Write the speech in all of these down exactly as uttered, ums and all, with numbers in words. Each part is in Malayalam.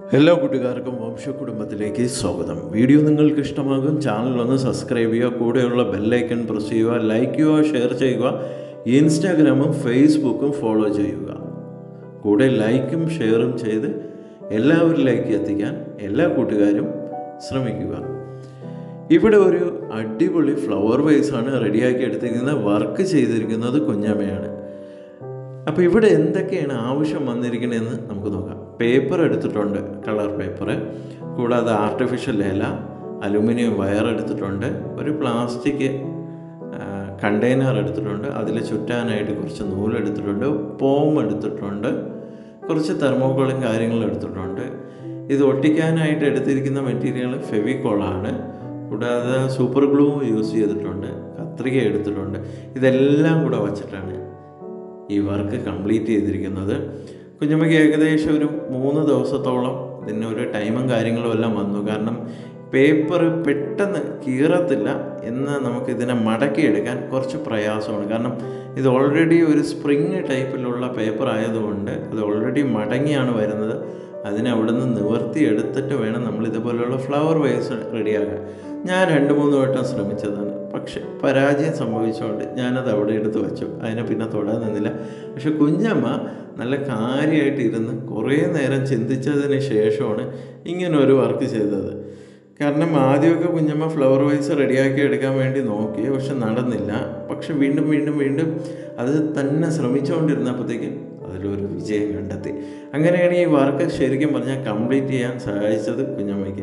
എല്ലാ കൂട്ടുകാർക്കും വംശ കുടുംബത്തിലേക്ക് സ്വാഗതം. വീഡിയോ നിങ്ങൾക്ക് ഇഷ്ടമാകും, ചാനൽ ഒന്ന് സബ്സ്ക്രൈബ് ചെയ്യുക, കൂടെയുള്ള ബെല്ലൈക്കൺ പ്രസ് ചെയ്യുക, ലൈക്ക് ചെയ്യുക, ഷെയർ ചെയ്യുക, ഇൻസ്റ്റാഗ്രാമും ഫേസ്ബുക്കും ഫോളോ ചെയ്യുക. കൂടെ ലൈക്കും ഷെയറും ചെയ്ത് എല്ലാവരിലേക്ക് എത്തിക്കാൻ എല്ലാ കൂട്ടുകാരും ശ്രമിക്കുക. ഇവിടെ ഒരു അടിപൊളി ഫ്ലവർ വേസാണ് റെഡിയാക്കി എടുത്തിരിക്കുന്നത്. വർക്ക് ചെയ്തിരിക്കുന്നത് കുഞ്ഞമ്മയാണ്. അപ്പോൾ ഇവിടെ എന്തൊക്കെയാണ് ആവശ്യം വന്നിരിക്കണമെന്ന് നമുക്ക് നോക്കാം. പേപ്പർ എടുത്തിട്ടുണ്ട്, കളർ പേപ്പർ, കൂടാതെ ആർട്ടിഫിഷ്യൽ ഇല, അലുമിനിയം വയർ എടുത്തിട്ടുണ്ട്, ഒരു പ്ലാസ്റ്റിക് കണ്ടെയ്നർ എടുത്തിട്ടുണ്ട്, അതിൽ ചുറ്റാനായിട്ട് കുറച്ച് നൂലെടുത്തിട്ടുണ്ട്, പോം എടുത്തിട്ടുണ്ട്, കുറച്ച് തെർമോക്കോളും കാര്യങ്ങളും എടുത്തിട്ടുണ്ട്. ഇത് ഒട്ടിക്കാനായിട്ട് എടുത്തിരിക്കുന്ന മെറ്റീരിയൽ ഫെവിക്കോളാണ്. കൂടാതെ സൂപ്പർ ഗ്ലൂ യൂസ് ചെയ്തിട്ടുണ്ട്, കത്രിക എടുത്തിട്ടുണ്ട്. ഇതെല്ലാം കൂടെ വച്ചിട്ടാണ് ഈ വർക്ക് കംപ്ലീറ്റ് ചെയ്തിരിക്കുന്നത്. കുഞ്ഞമ്മയ്ക്ക് ഏകദേശം ഒരു മൂന്ന് ദിവസത്തോളം ഇതിന് ഒരു ടൈമും കാര്യങ്ങളും എല്ലാം വന്നു. കാരണം പേപ്പർ പെട്ടെന്ന് കീറത്തില്ല എന്ന് നമുക്കിതിനെ മടക്കിയെടുക്കാൻ കുറച്ച് പ്രയാസമാണ്. കാരണം ഇത് ഓൾറെഡി ഒരു സ്പ്രിങ് ടൈപ്പിലുള്ള പേപ്പർ ആയതുകൊണ്ട് അത് ഓൾറെഡി മടങ്ങിയാണ് വരുന്നത്. അതിനെ അവിടെ നിന്ന് നിവർത്തി എടുത്തിട്ട് വേണം നമ്മൾ ഇതുപോലെയുള്ള ഫ്ലവർ വേസ് റെഡിയാക്കാൻ. ഞാൻ രണ്ട് മൂന്ന് വട്ടം ശ്രമിച്ചതാണ്, പക്ഷെ പരാജയം സംഭവിച്ചുകൊണ്ട് ഞാനത് അവിടെ എടുത്ത് വെച്ചു. അതിനെ പിന്നെ തൊടാൻ നിന്നില്ല. പക്ഷെ കുഞ്ഞമ്മ നല്ല കാര്യമായിട്ട് ഇരുന്ന് കുറേ നേരം ചിന്തിച്ചതിന് ശേഷമാണ് ഇങ്ങനെ ഒരു വർക്ക് ചെയ്തത്. കാരണം ആദ്യമൊക്കെ കുഞ്ഞമ്മ ഫ്ലവർ വൈസ് റെഡിയാക്കി എടുക്കാൻ വേണ്ടി നോക്കി, പക്ഷെ നടന്നില്ല. പക്ഷെ വീണ്ടും വീണ്ടും വീണ്ടും അത് തന്നെ ശ്രമിച്ചുകൊണ്ടിരുന്നപ്പോഴത്തേക്കും അതിലൊരു വിജയം കണ്ടെത്തി. അങ്ങനെയാണ് ഈ വർക്ക് ശരിക്കും പറഞ്ഞാൽ കംപ്ലീറ്റ് ചെയ്യാൻ സഹായിച്ചത് കുഞ്ഞമ്മയ്ക്ക്.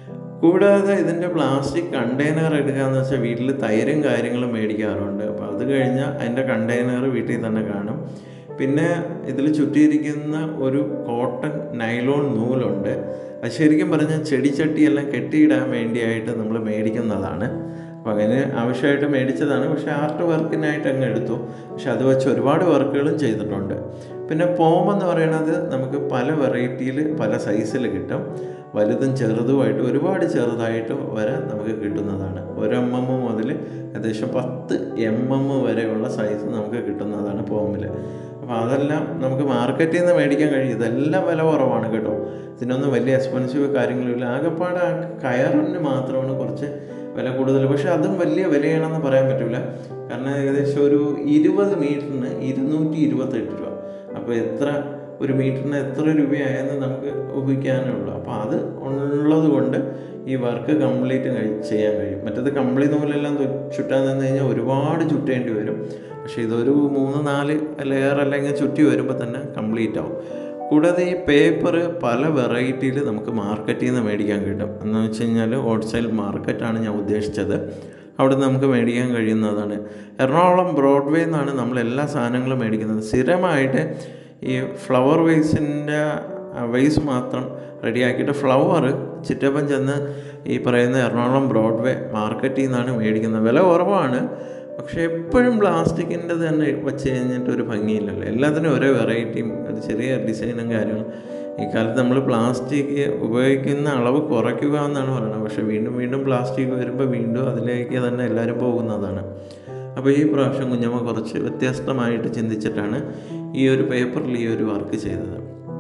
കൂടാതെ ഇതിൻ്റെ പ്ലാസ്റ്റിക് കണ്ടെയ്നർ എടുക്കുകയെന്ന് വെച്ചാൽ വീട്ടിൽ തൈരും കാര്യങ്ങളും മേടിക്കാറുണ്ട്. അപ്പോൾ അത് കഴിഞ്ഞാൽ അതിൻ്റെ കണ്ടെയ്നർ വീട്ടിൽ തന്നെ കാണും. പിന്നെ ഇതിൽ ചുറ്റിയിരിക്കുന്ന ഒരു കോട്ടൺ നൈലോൺ നൂലുണ്ട്. അത് ശരിക്കും പറഞ്ഞാൽ ചെടിച്ചട്ടിയെല്ലാം കെട്ടിയിടാൻ വേണ്ടിയായിട്ട് നമ്മൾ മേടിക്കുന്നതാണ്. അപ്പോൾ അങ്ങനെ ആവശ്യമായിട്ട് മേടിച്ചതാണ്. പക്ഷേ ആർട്ട് വർക്കിനായിട്ട് അങ്ങ് എടുത്തു. പക്ഷെ അത് വെച്ച് ഒരുപാട് വർക്കുകളും ചെയ്തിട്ടുണ്ട്. പിന്നെ പോമെന്ന് പറയുന്നത് നമുക്ക് പല വെറൈറ്റിയിൽ പല സൈസിൽ കിട്ടും. വലുതും ചെറുതുമായിട്ട് ഒരുപാട് ചെറുതായിട്ട് വരെ നമുക്ക് കിട്ടുന്നതാണ്. ഒരു എം എം മുതൽ ഏകദേശം പത്ത് എം എം വരെയുള്ള സൈസ് നമുക്ക് കിട്ടുന്നതാണ് പോമിൽ. അപ്പോൾ അതെല്ലാം നമുക്ക് മാർക്കറ്റിൽ നിന്ന് മേടിക്കാൻ കഴിയും. ഇതെല്ലാം വില കുറവാണ് കേട്ടോ. ഇതിനൊന്നും വലിയ എക്സ്പെൻസീവ് കാര്യങ്ങളില്ല. ആകെപ്പാടെ ആ കയറിന് മാത്രമാണ് കുറച്ച് വില കൂടുതൽ. പക്ഷെ അതും വലിയ വിലയാണെന്ന് പറയാൻ പറ്റില്ല. കാരണം ഏകദേശം ഒരു ഇരുപത് മീറ്ററിന് ഇരുന്നൂറ്റി ഇരുപത്തെട്ട് രൂപ. അപ്പോൾ എത്ര ഒരു മീറ്ററിന് എത്ര രൂപയായെന്ന് നമുക്ക് ഊഹിക്കാനുള്ളൂ. അപ്പോൾ അത് ഉള്ളത് കൊണ്ട് ഈ വർക്ക് കംപ്ലീറ്റ് കഴി ചെയ്യാൻ കഴിയും. മറ്റേത് കമ്പിളി നൂലെല്ലാം ചുറ്റാൻ നിന്ന് കഴിഞ്ഞാൽ ഒരുപാട് ചുറ്റേണ്ടി വരും. പക്ഷേ ഇതൊരു മൂന്ന് നാല് ലെയർ അല്ലെങ്കിൽ ചുറ്റി വരുമ്പോൾ തന്നെ കംപ്ലീറ്റ് ആവും. കൂടാതെ ഈ പേപ്പർ പല വെറൈറ്റിയിൽ നമുക്ക് മാർക്കറ്റിൽ നിന്ന് മേടിക്കാൻ കിട്ടും. എന്ന് വെച്ച് കഴിഞ്ഞാൽ ഹോൾസെയിൽ മാർക്കറ്റാണ് ഞാൻ ഉദ്ദേശിച്ചത്. അവിടെ നമുക്ക് മേടിക്കാൻ കഴിയുന്നതാണ്. എറണാകുളം ബ്രോഡ്വേ നിന്നാണ് നമ്മൾ എല്ലാ സാധനങ്ങളും മേടിക്കുന്നത്. സ്ഥിരമായിട്ട് ഈ ഫ്ലവർ വേസിൻ്റെ വേസ് മാത്രം റെഡിയാക്കിയിട്ട് ഫ്ലവർ ചിറ്റപ്പം ചെന്ന് ഈ പറയുന്ന എറണാകുളം ബ്രോഡ്വേ മാർക്കറ്റിൽ നിന്നാണ് മേടിക്കുന്നത്. വില കുറവാണ്. പക്ഷേ എപ്പോഴും പ്ലാസ്റ്റിക്കിൻ്റെ തന്നെ വെച്ച് കഴിഞ്ഞിട്ട് ഒരു ഭംഗിയില്ലല്ലോ. എല്ലാത്തിനും ഓരോ വെറൈറ്റിയും ഒരു ചെറിയ ഡിസൈനും കാര്യങ്ങളും. ഈ കാലത്ത് നമ്മൾ പ്ലാസ്റ്റിക് ഉപയോഗിക്കുന്ന അളവ് കുറയ്ക്കുക എന്നാണ് പറയുന്നത്. പക്ഷേ വീണ്ടും വീണ്ടും പ്ലാസ്റ്റിക് വരുമ്പോൾ വീണ്ടും അതിലേക്ക് തന്നെ എല്ലാവരും പോകുന്നതാണ്. അപ്പോൾ ഈ പ്രാവശ്യം കുഞ്ഞമ്മ കുറച്ച് വ്യത്യസ്തമായിട്ട് ചിന്തിച്ചിട്ടാണ് ഈ ഒരു പേപ്പറിൽ ഈ ഒരു വർക്ക് ചെയ്തത്.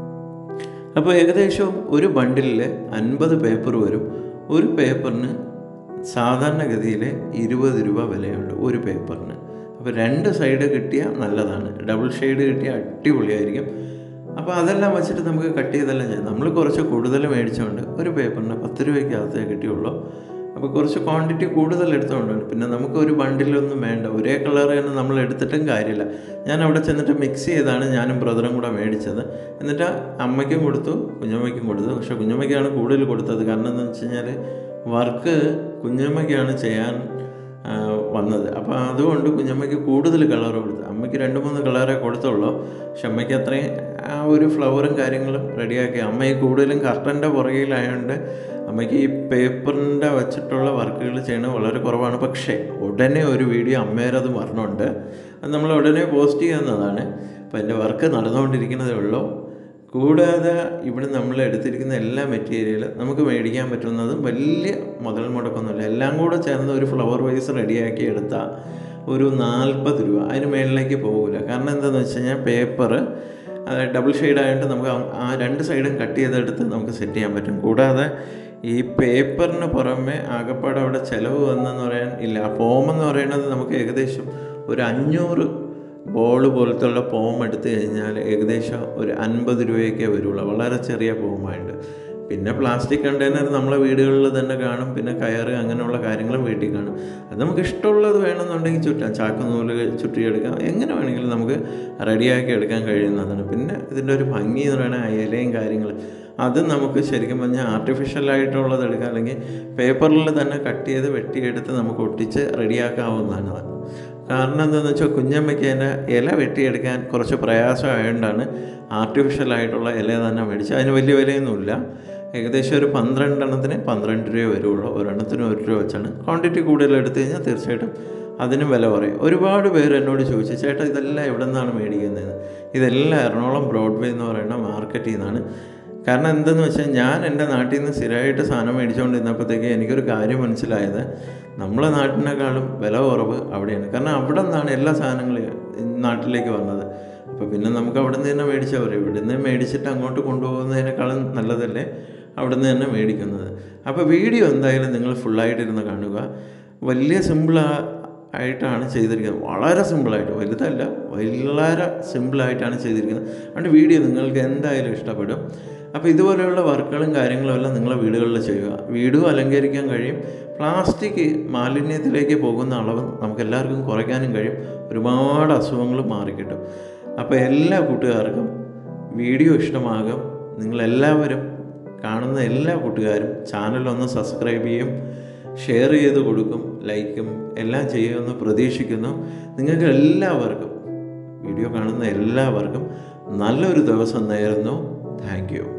അപ്പോൾ ഏകദേശം ഒരു ബണ്ടിലിൽ അൻപത് പേപ്പർ വരും. ഒരു പേപ്പറിന് സാധാരണഗതിയിൽ ഇരുപത് രൂപ വിലയുണ്ട് ഒരു പേപ്പറിന്. അപ്പോൾ രണ്ട് സൈഡ് കിട്ടിയാൽ നല്ലതാണ്. ഡബിൾ ഷെയ്ഡ് കിട്ടിയാൽ അടിപൊളിയായിരിക്കും. അപ്പോൾ അതെല്ലാം വെച്ചിട്ട് നമുക്ക് കട്ട് ചെയ്തെല്ലാം ചെയ്യാം. നമ്മൾ കുറച്ച് കൂടുതൽ മേടിച്ചുകൊണ്ട് ഒരു പേപ്പറിന് പത്ത് രൂപയ്ക്കകത്തേ കിട്ടിയുള്ളൂ. അപ്പോൾ കുറച്ച് ക്വാണ്ടിറ്റി കൂടുതൽ എടുത്തുകൊണ്ടാണ്. പിന്നെ നമുക്ക് ഒരു ബണ്ടിലൊന്നും വേണ്ട, ഒരേ കളർ തന്നെ നമ്മൾ എടുത്തിട്ടും കാര്യമില്ല. ഞാൻ അവിടെ ചെന്നിട്ട് മിക്സ് ചെയ്താണ് ഞാനും ബ്രദറും കൂടെ മേടിച്ചത്. എന്നിട്ട് അമ്മയ്ക്കും കൊടുത്തു, കുഞ്ഞമ്മയ്ക്കും കൊടുത്തു. പക്ഷേ കുഞ്ഞമ്മയ്ക്കാണ് കൂടുതൽ കൊടുത്തത്. കാരണം എന്താണെന്ന് വെച്ച് കഴിഞ്ഞാൽ വർക്ക് കുഞ്ഞമ്മയ്ക്കാണ് ചെയ്യാൻ വന്നത്. അപ്പോൾ അതുകൊണ്ട് കുഞ്ഞമ്മയ്ക്ക് കൂടുതൽ കളർ കൊടുത്തു. അമ്മയ്ക്ക് രണ്ട് മൂന്ന് കളറേ കൊടുത്തുള്ളൂ. പക്ഷെ അമ്മയ്ക്ക് അത്രയും ആ ഒരു ഫ്ലവറും കാര്യങ്ങളും റെഡിയാക്കി. അമ്മ ഈ കൂടുതലും കർട്ടൻ്റെ പുറകിലായതുകൊണ്ട് അമ്മയ്ക്ക് ഈ പേപ്പറിൻ്റെ വെച്ചിട്ടുള്ള വർക്കുകൾ ചെയ്യണത് വളരെ കുറവാണ്. പക്ഷേ ഉടനെ ഒരു വീഡിയോ അമ്മേരത് പറഞ്ഞുകൊണ്ട് അത് നമ്മൾ ഉടനെ പോസ്റ്റ് ചെയ്യുന്നതാണ്. അപ്പോൾ എൻ്റെ വർക്ക് നടന്നുകൊണ്ടിരിക്കുന്നതേ ഉള്ളൂ. കൂടാതെ ഇവിടെ നമ്മൾ എടുത്തിരിക്കുന്ന എല്ലാ മെറ്റീരിയൽ നമുക്ക് മേടിക്കാൻ പറ്റുന്നതും വലിയ മുതൽ മുടക്കൊന്നുമില്ല. എല്ലാം കൂടെ ചേർന്ന് ഒരു ഫ്ലവർ വേസ് റെഡിയാക്കി എടുത്താൽ ഒരു നാൽപ്പത് രൂപ, അതിന് മേളിലേക്ക് പോകില്ല. കാരണം എന്താണെന്ന് വെച്ച് കഴിഞ്ഞാൽ പേപ്പർ ഡബിൾ ഷെയ്ഡ് ആയിട്ട് നമുക്ക് ആ രണ്ട് സൈഡും കട്ട് ചെയ്തെടുത്ത് നമുക്ക് സെറ്റ് ചെയ്യാൻ പറ്റും. കൂടാതെ ഈ പേപ്പറിന് പുറമെ ആകപ്പാടെ അവിടെ ചിലവ് വന്നെന്ന് പറയാൻ ഇല്ല. ആ ഫോമെന്ന് പറയുന്നത് നമുക്ക് ഏകദേശം ഒരു അഞ്ഞൂറ് ബോൾ പോലത്തുള്ള ഫോം എടുത്തു കഴിഞ്ഞാൽ ഏകദേശം ഒരു അൻപത് രൂപയൊക്കെ വരുള്ളൂ. വളരെ ചെറിയ ഫോമായിട്ട്. പിന്നെ പ്ലാസ്റ്റിക് കണ്ടെയ്നർ നമ്മളെ വീടുകളിൽ തന്നെ കാണും. പിന്നെ കയറ് അങ്ങനെയുള്ള കാര്യങ്ങളും വീട്ടിൽ കാണും. അത് നമുക്ക് ഇഷ്ടമുള്ളത് വേണമെന്നുണ്ടെങ്കിൽ ചുറ്റാം. ചാക്ക് നൂല് ചുറ്റിയെടുക്കാം. എങ്ങനെ വേണമെങ്കിലും നമുക്ക് റെഡിയാക്കി എടുക്കാൻ കഴിയുന്നതാണ്. പിന്നെ ഇതിൻ്റെ ഒരു ഭംഗി എന്ന് പറയുന്നത് ആ ഇലയും കാര്യങ്ങൾ അത് നമുക്ക് ശരിക്കും പറഞ്ഞാൽ ആർട്ടിഫിഷ്യലായിട്ടുള്ളത് എടുക്കാം, അല്ലെങ്കിൽ പേപ്പറിൽ തന്നെ കട്ട് ചെയ്ത് വെട്ടിയെടുത്ത് നമുക്ക് ഒട്ടിച്ച് റെഡിയാക്കാവുന്നതാണ്. കാരണം എന്താണെന്ന് വെച്ചാൽ കുഞ്ഞമ്മയ്ക്ക് അതിൻ്റെ ഇല വെട്ടിയെടുക്കാൻ കുറച്ച് പ്രയാസമായതുകൊണ്ടാണ് ആർട്ടിഫിഷ്യലായിട്ടുള്ള ഇല തന്നെ മേടിച്ച്. അതിന് വലിയ വിലയൊന്നുമില്ല. ഏകദേശം ഒരു പന്ത്രണ്ടെണ്ണത്തിന് പന്ത്രണ്ട് രൂപ വരുള്ളൂ. ഒരെണ്ണത്തിന് ഒരു രൂപ വെച്ചാണ്. ക്വാണ്ടിറ്റി കൂടുതൽ എടുത്തു കഴിഞ്ഞാൽ തീർച്ചയായിട്ടും അതിന് വില പറയും. ഒരുപാട് പേര് എന്നോട് ചോദിച്ചു, ചേട്ടാ ഇതെല്ലാം എവിടെ നിന്നാണ് മേടിക്കുന്നത്? ഇതെല്ലാം എറണാകുളം ബ്രോഡ്വേ എന്ന് പറയുന്ന മാർക്കറ്റിൽ നിന്നാണ്. കാരണം എന്തെന്ന് വെച്ചാൽ ഞാൻ എൻ്റെ നാട്ടിൽ നിന്ന് സ്ഥിരമായിട്ട് സാധനം മേടിച്ചുകൊണ്ടിരുന്നപ്പോഴത്തേക്ക് എനിക്കൊരു കാര്യം മനസ്സിലായത്, നമ്മളെ നാട്ടിനേക്കാളും വില കുറവ് അവിടെയാണ്. കാരണം അവിടെ നിന്നാണ് എല്ലാ സാധനങ്ങളും നാട്ടിലേക്ക് വന്നത്. അപ്പോൾ പിന്നെ നമുക്ക് അവിടെ നിന്ന് തന്നെ മേടിച്ചാൽ പറയും. ഇവിടെ നിന്ന് മേടിച്ചിട്ട് അങ്ങോട്ട് കൊണ്ടുപോകുന്നതിനേക്കാളും നല്ലതല്ലേ അവിടെ നിന്ന് തന്നെ മേടിക്കുന്നത്. അപ്പോൾ വീഡിയോ എന്തായാലും നിങ്ങൾ ഫുള്ളായിട്ടിരുന്ന് കാണുക. വലിയ സിമ്പിൾ ആയിട്ടാണ് ചെയ്തിരിക്കുന്നത്. വളരെ സിമ്പിളായിട്ട്, വലുതല്ല, വളരെ സിമ്പിളായിട്ടാണ് ചെയ്തിരിക്കുന്നത്. അതുകൊണ്ട് വീഡിയോ നിങ്ങൾക്ക് എന്തായാലും ഇഷ്ടപ്പെടും. അപ്പോൾ ഇതുപോലെയുള്ള വർക്കുകളും കാര്യങ്ങളും എല്ലാം നിങ്ങളെ വീടുകളിൽ ചെയ്യുക. വീടും അലങ്കരിക്കാൻ കഴിയും. പ്ലാസ്റ്റിക് മാലിന്യത്തിലേക്ക് പോകുന്ന അളവ് നമുക്ക് എല്ലാവർക്കും കുറയ്ക്കാനും കഴിയും. ഒരുപാട് അസുഖങ്ങൾ മാറിക്കിട്ടും. അപ്പോൾ എല്ലാ കൂട്ടുകാർക്കും വീഡിയോ ഇഷ്ടമാകും. നിങ്ങളെല്ലാവരും കാണുന്ന എല്ലാ കൂട്ടുകാരും ചാനലൊന്ന് സബ്സ്ക്രൈബ് ചെയ്യും, ഷെയർ ചെയ്ത് കൊടുക്കും, ലൈക്കും എല്ലാം ചെയ്യുമെന്ന് പ്രതീക്ഷിക്കുന്നു. നിങ്ങൾക്ക് എല്ലാവർക്കും, വീഡിയോ കാണുന്ന എല്ലാവർക്കും നല്ലൊരു ദിവസം നേരുന്നു. Thank U.